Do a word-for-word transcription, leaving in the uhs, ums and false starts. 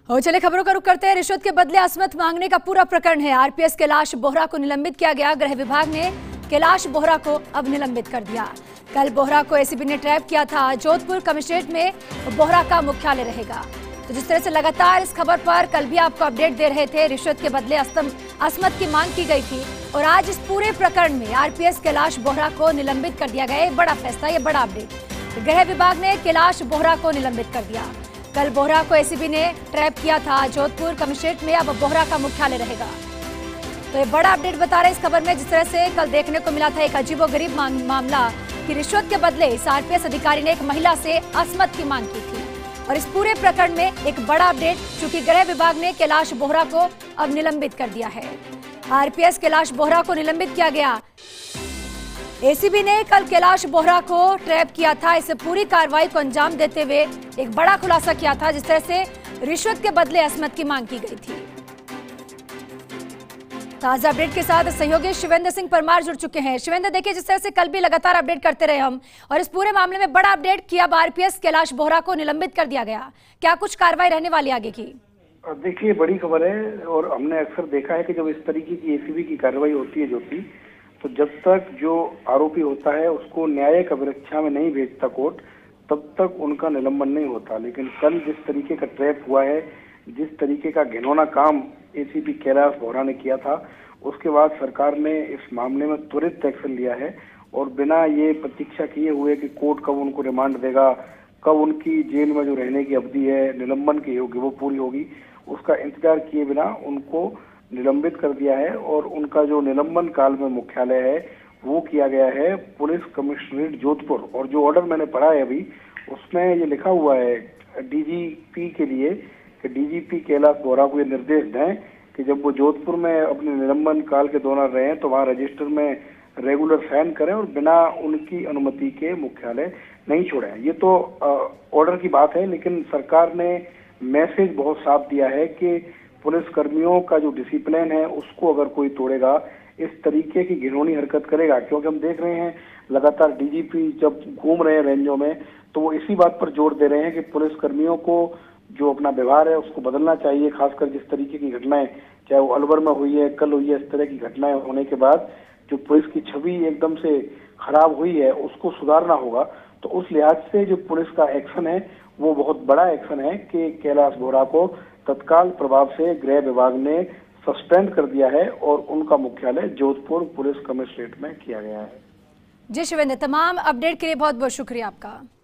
और चले खबरों का रुख करते हैं। रिश्वत के बदले असमत मांगने का पूरा प्रकरण है। आरपीएस कैलाश बोहरा को निलंबित किया गया। गृह विभाग ने कैलाश बोहरा को अब निलंबित कर दिया। कल बोहरा को एसीबी ने ट्रैप किया था। जोधपुर कमिश्नरेट में बोहरा का मुख्यालय रहेगा। तो जिस तरह से लगातार इस खबर पर कल भी आपको अपडेट दे रहे थे, रिश्वत के बदले असमत की मांग की गई थी और आज इस पूरे प्रकरण में आरपीएस कैलाश बोहरा को निलंबित कर दिया गया। ये बड़ा फैसला, ये बड़ा अपडेट। गृह विभाग ने कैलाश बोहरा को निलंबित कर दिया। कल बोहरा को एसीबी ने ट्रैप किया था। जोधपुर कमिश्नरेट में अब बोहरा का मुख्यालय रहेगा। तो ये बड़ा अपडेट बता रहे इस खबर में। जिस तरह से कल देखने को मिला था एक अजीबोगरीब मामला कि रिश्वत के बदले इस आरपीएस अधिकारी ने एक महिला से असमत की मांग की थी और इस पूरे प्रकरण में एक बड़ा अपडेट, चूंकि गृह विभाग ने कैलाश बोहरा को अब निलंबित कर दिया है। आरपीएस कैलाश बोहरा को निलंबित किया गया। एसीबी ने कल कैलाश बोहरा को ट्रैप किया था। इसे पूरी कार्रवाई को अंजाम देते हुए एक बड़ा खुलासा किया था, जिस तरह से रिश्वत के बदले असमत की मांग की गई थी। ताजा अपडेट के साथ सहयोगी शिवेंद्र सिंह परमार जुड़ चुके हैं। शिवेंद्र, देखिए जिस तरह से कल भी लगातार अपडेट करते रहे हम और इस पूरे मामले में बड़ा अपडेट किया। अब आरपीएस कैलाश बोहरा को निलंबित कर दिया गया। क्या कुछ कार्रवाई रहने वाली आगे की? देखिए, बड़ी खबर है और हमने अक्सर देखा है कि जब इस तरीके की एसीबी की कार्रवाई होती है ज्योति, तो जब तक जो आरोपी होता है उसको न्यायिक अभिरक्षा में नहीं भेजता कोर्ट, तब तक उनका निलंबन नहीं होता। लेकिन कल जिस तरीके का ट्रैप हुआ है, जिस तरीके का घिनौना काम एसीपी कैलाश बोहरा ने किया था, उसके बाद सरकार ने इस मामले में त्वरित एक्शन लिया है और बिना ये प्रतीक्षा किए हुए कि कोर्ट कब उनको रिमांड देगा, कब उनकी जेल में जो रहने की अवधि है निलंबन की होगी वो पूरी होगी, उसका इंतजार किए बिना उनको निलंबित कर दिया है। और उनका जो निलंबन काल में मुख्यालय है वो किया गया है पुलिस कमिश्नरेट जोधपुर। और जो ऑर्डर मैंने पढ़ा है अभी, उसमें ये लिखा हुआ है डीजीपी के लिए कि डीजीपी कैलाश बोहरा को ये निर्देश दें कि जब वो जोधपुर में अपने निलंबन काल के दौरान रहे तो वहाँ रजिस्टर में रेगुलर साइन करें और बिना उनकी अनुमति के मुख्यालय नहीं छोड़ें। ये तो ऑर्डर की बात है, लेकिन सरकार ने मैसेज बहुत साफ दिया है कि पुलिस कर्मियों का जो डिसिप्लिन है उसको अगर कोई तोड़ेगा, इस तरीके की घिनौनी हरकत करेगा। क्योंकि हम देख रहे हैं लगातार डीजीपी जब घूम रहे हैं रेंजों में, तो वो इसी बात पर जोर दे रहे हैं कि पुलिस कर्मियों को जो अपना व्यवहार है उसको बदलना चाहिए। खासकर जिस तरीके की घटनाएं, चाहे वो अलवर में हुई है, कल हुई है, इस तरह की घटनाएं होने के बाद जो पुलिस की छवि एकदम से खराब हुई है उसको सुधारना होगा। तो उस लिहाज से जो पुलिस का एक्शन है वो बहुत बड़ा एक्शन है कि कैलाश बोहरा को तत्काल प्रभाव से गृह विभाग ने सस्पेंड कर दिया है और उनका मुख्यालय जोधपुर पुलिस कमिश्नरेट में किया गया है। जी शिवेंद्र, तमाम अपडेट के लिए बहुत बहुत शुक्रिया आपका।